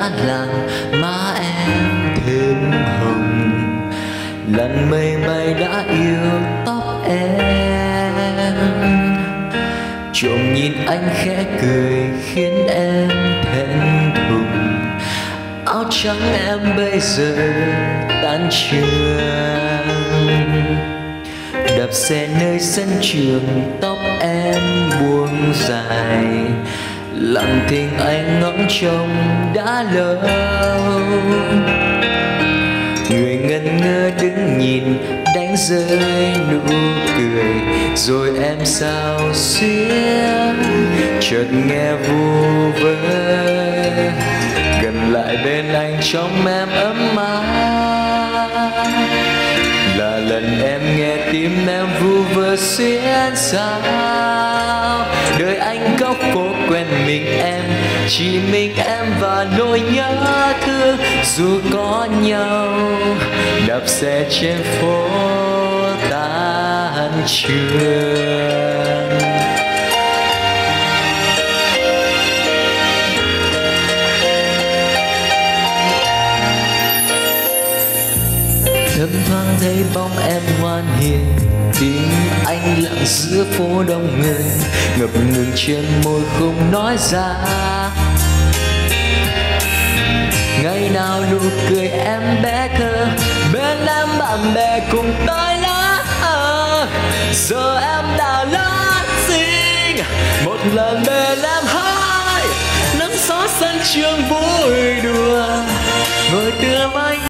đã làm má em thêm hồng. Làn mây bay đã yêu tóc em, trộm nhìn anh khẽ cười khiến em thẹn thùng. Áo trắng em bây giờ tan trường, đạp xe nơi sân trường, tóc em buông dài. Lặng thinh anh ngóng trông đã lâu, người ngẩn ngơ đứng nhìn đánh rơi nụ cười. Rồi em sao xuyến chợt nghe vu vơ, gần lại bên anh trong em ấm áp. Là lần em nghe tim em vu vơ xuyến sao, đời anh góc phố quen mình em, chỉ mình em và nỗi nhớ thương. Dù có nhau đạp xe trên phố tan trường. Thấp thoáng thấy bóng em ngoan hiền, tim anh lặng giữa phố đông người, ngập ngừng trên môi không nói ra. Ngày nào nụ cười em bé thơ, bên em bạn bè cùng tới lá. Giờ em đã lớn xinh, một lần bên em hai nắng gió sân trường vui đùa, ngồi tựa vai